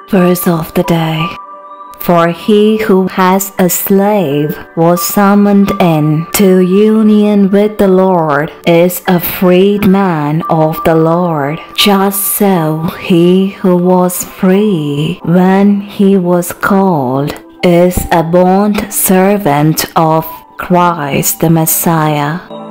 Verse of the day. For he who has a slave was summoned in to union with the Lord is a freedman of the Lord. Just so he who was free when he was called is a bond servant of Christ the Messiah.